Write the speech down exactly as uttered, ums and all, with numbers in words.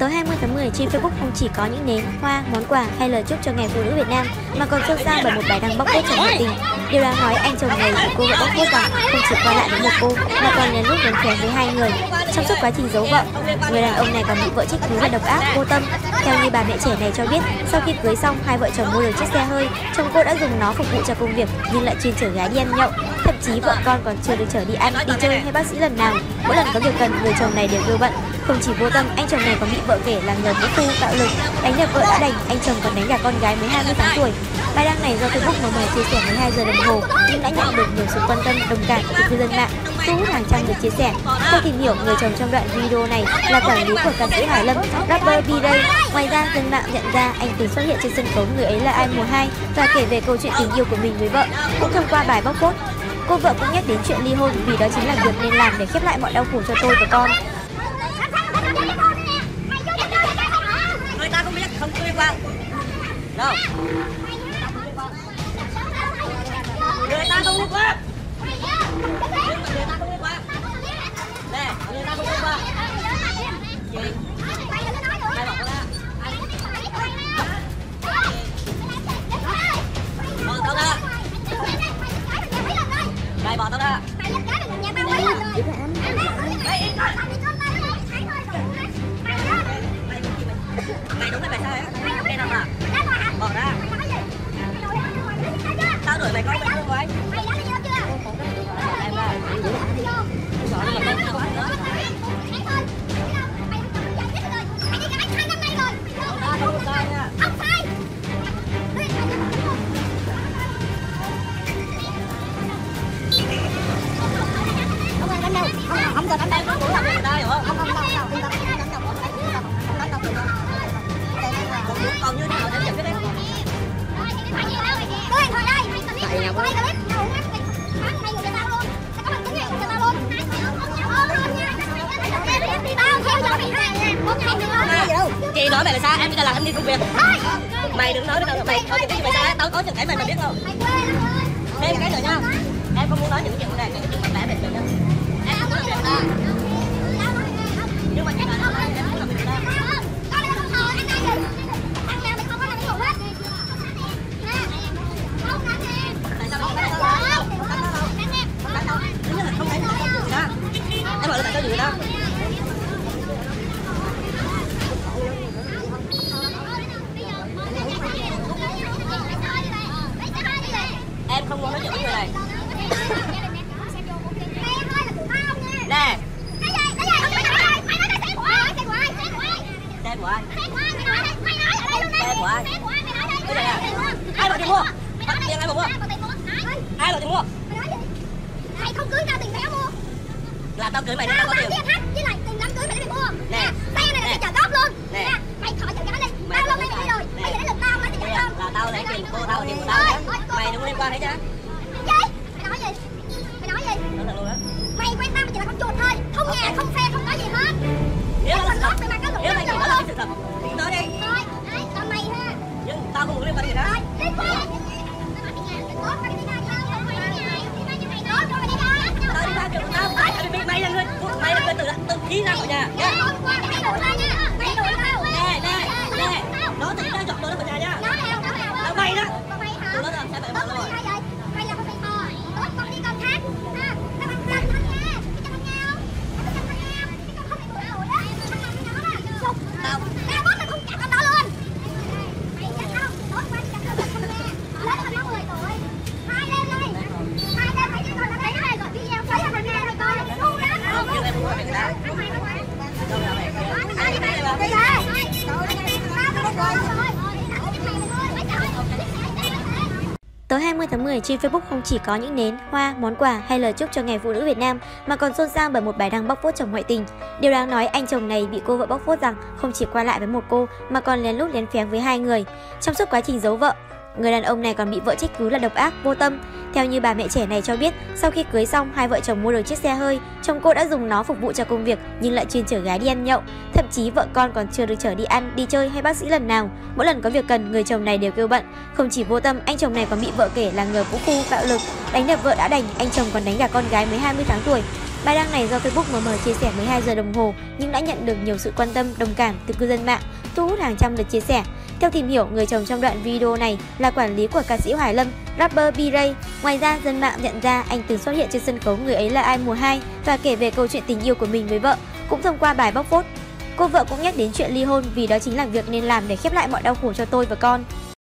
Tối hai mươi tháng mười trên Facebook không chỉ có những nến, hoa, món quà hay lời chúc cho ngày phụ nữ Việt Nam mà còn xôn xao bởi một bài đăng bóc phốt trong ngoại tình. Điều đáng nói anh chồng này bị cô vợ bóc phốt rằng không chỉ qua lại với một cô mà còn lén lút lén phén với hai người. Trong suốt quá trình giấu vợ, người đàn ông này còn bị vợ trích cứ là độc ác, vô tâm. Theo như bà mẹ trẻ này cho biết, sau khi cưới xong hai vợ chồng mua được chiếc xe hơi, chồng cô đã dùng nó phục vụ cho công việc nhưng lại chuyên chở gái đi ăn nhậu. Thậm chí vợ con còn chưa được chở đi ăn, đi chơi hay bác sĩ lần nào. Mỗi lần có việc cần, người chồng này đều kêu bận. Không chỉ vô tâm, anh chồng này còn bị vợ kể là người vũ phu, bạo lực, đánh đập vợ đã đành, anh chồng còn đánh cả con gái mới hai mươi tháng tuổi. Bài đăng này do Facebook mở mời chia sẻ mười hai giờ đồng hồ nhưng đã nhận được nhiều sự quan tâm, đồng cảm của cư dân mạng, thu hút hàng trăm lượt chia sẻ. Theo tìm hiểu, người chồng trong đoạn video này là quản lý của ca sĩ Hải Lâm, rapper B-Day. Ngoài ra, dân mạng nhận ra anh từng xuất hiện trên sân khấu Người ấy là ai mùa hai và kể về câu chuyện tình yêu của mình với vợ. Cũng thông qua bài bóc phốt, cô vợ cũng nhắc đến chuyện ly hôn vì đó chính là việc nên làm để khép lại mọi đau khổ cho tôi và con. Người ta không biết, không liên quan đâu. Người ta không liên quan. Người ta không liên quan. Nè, người ta không liên quan. Gì? Ai bỏ tao ra? Bỏ tao ra. Mày bỏ tao ra. Mày đúng mày sao ấy? Mày nào mà? Bỏ ra. Tao đuổi mày coi mày không vậy? Mày dám đi chưa? Em ra. Sợ nó mà không có nữa. Mày đi cái hai năm nay rồi. Không sai nha. Không sai. Không ai đánh đâu. Không không cần đánh đâu. Không làm người ta hiểu không? Không không không không. Còn như nào đến cái đấy. Tôi thôi đây, mày clip, mày clip, mày người người ta luôn. Sẽ có bằng chứng người ta luôn. Em đi tao theo cho mày hai. Một ngày nữa đâu. Chị nói mày là sao? Em bây giờ là em đi công việc. Mày đừng nói với tao mày có những cái gì mày sai, tao có những cái mày mày biết không? Thêm cái nữa nha. Em không muốn nói những chuyện này, những chuyện mạnh mẽ về mình đâu. Em không nói chuyện ta. Nhưng mà chị nói là em không làm việc ta. Em bảo là tại sao gì đó? Em không muốn nói chuyện với người này. Nè. Xe của ai? Xe của ai? Cái này à? Ai bảo tiền mua? Bắt tiền ai bảo mua? Ai bảo tiền mua? Mày không cưới tao tiền béo mua. Là tao cưới mày nên tao có tiền. Với lại tiền đám cưới mày để mày mua. Nè. Xe này là trả góp luôn. Nè. Mày khỏi chịu cái đi. Tao luôn mày đi rồi. Bây giờ đến lượt tao mới tiền không. Là tao lấy tiền cô tao tiền của tao nhá. Mày đừng liên quan đấy chứ. Gì? Mày nói gì? Mày nói gì? Nói thật luôn á. Mày quen tao mày chỉ là con chuột thôi. Không nhà, không xe, không có gì hết. Nếu mà lót mày mặc cái lỗ. Nếu mày chỉ nói là cái sự thật thì nói đi. Thôi, đấy, tao mày ha. Nhưng tao không muốn liên quan gì đó. Liên quan. Mày là người, mày là người tự tự đi ra khỏi nhà. Nè, nè, nè, nó tự ra dọn đồ ra khỏi nhà nha. Là mày đó. Tụi nó làm sao mày bỏ rồi. Mày là con mày thò, tốt con đi con khác. Ha, nó bằng chân thân nha. Cái chân thân nhau. Cái chân thân nhau. Cái con không bị tụi rồi đó. Thằng nào nó là sụp. Tao, tao bóp mày không chặt tao luôn. Mày chắc không? Bóp mày chặt tao không nè. Lớn hơn nó mười tuổi. Hai lên đây. Hai lên mày đi con nó lấy hai gọi video thấy thằng nào rồi coi. Nhưng em không nói về người ta. Đâu là mày? Ai đi mày? Đi ra. Tối hai mươi tháng mười trên Facebook không chỉ có những nến, hoa, món quà hay lời chúc cho ngày phụ nữ Việt Nam mà còn xôn xao bởi một bài đăng bóc phốt trong ngoại tình. Điều đáng nói, anh chồng này bị cô vợ bóc phốt rằng không chỉ qua lại với một cô mà còn lén lút lén phén với hai người. Trong suốt quá trình giấu vợ, người đàn ông này còn bị vợ trích cứ là độc ác, vô tâm. Theo như bà mẹ trẻ này cho biết, sau khi cưới xong hai vợ chồng mua được chiếc xe hơi, chồng cô đã dùng nó phục vụ cho công việc nhưng lại chuyên chở gái đi ăn nhậu. Thậm chí vợ con còn chưa được chở đi ăn, đi chơi hay bác sĩ lần nào. Mỗi lần có việc cần, người chồng này đều kêu bận. Không chỉ vô tâm, anh chồng này còn bị vợ kể là người vũ phu, bạo lực, đánh đập vợ đã đành, anh chồng còn đánh cả con gái mới hai mươi tháng tuổi. Bài đăng này do Facebook em em chia sẻ mười hai giờ đồng hồ nhưng đã nhận được nhiều sự quan tâm, đồng cảm từ cư dân mạng, thu hút hàng trăm lượt chia sẻ. Theo tìm hiểu, người chồng trong đoạn video này là quản lý của ca sĩ Hoài Lâm, rapper B-Ray. Ngoài ra, dân mạng nhận ra anh từng xuất hiện trên sân khấu Người ấy là ai mùa hai và kể về câu chuyện tình yêu của mình với vợ, cũng thông qua bài bóc phốt. Cô vợ cũng nhắc đến chuyện ly hôn vì đó chính là việc nên làm để khép lại mọi đau khổ cho tôi và con.